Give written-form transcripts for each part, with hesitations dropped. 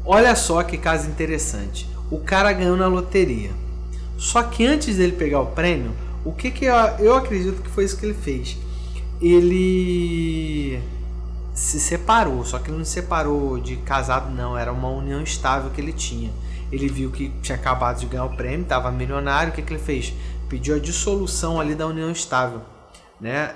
Olha só que caso interessante. O cara ganhou na loteria. Só que antes dele pegar o prêmio, o que eu acredito que foi isso que ele fez? Ele se separou, só que ele não se separou de casado não, era uma união estável que ele tinha. Ele viu que tinha acabado de ganhar o prêmio, estava milionário, o que ele fez? Pediu a dissolução ali da união estável, né?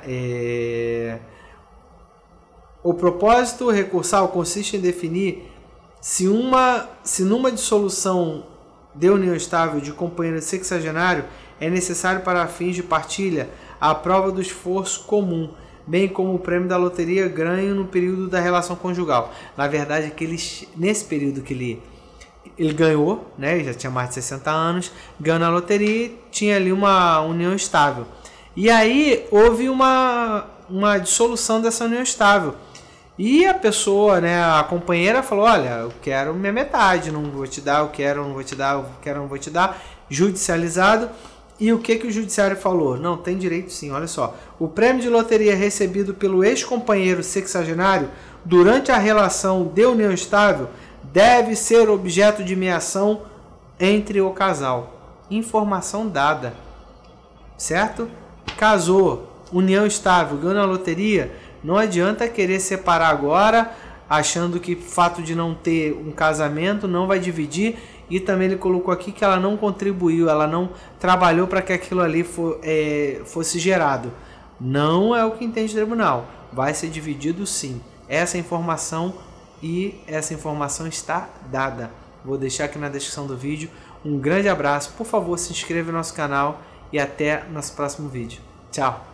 O propósito recursal consiste em definir se numa dissolução de união estável de companheiro sexagenário é necessário para fins de partilha a prova do esforço comum, bem como o prêmio da loteria ganho no período da relação conjugal. Na verdade, nesse período que ele ganhou, né, ele já tinha mais de 60 anos, ganhou na loteria e tinha ali uma união estável. E aí houve uma dissolução dessa união estável. E a pessoa, né, a companheira falou, olha, eu quero minha metade, não vou te dar, eu quero, não vou te dar, eu quero, não vou te dar, judicializado. E o que o judiciário falou? Não, tem direito sim, olha só. O prêmio de loteria recebido pelo ex-companheiro sexagenário durante a relação de união estável deve ser objeto de meação entre o casal. Informação dada, certo? Casou, união estável, ganhou na loteria, não adianta querer separar agora, achando que o fato de não ter um casamento não vai dividir. E também ele colocou aqui que ela não contribuiu, ela não trabalhou para que aquilo ali fosse gerado. Não é o que entende o tribunal. Vai ser dividido sim. Essa informação está dada. Vou deixar aqui na descrição do vídeo. Um grande abraço. Por favor, se inscreva no nosso canal e até nosso próximo vídeo. Tchau!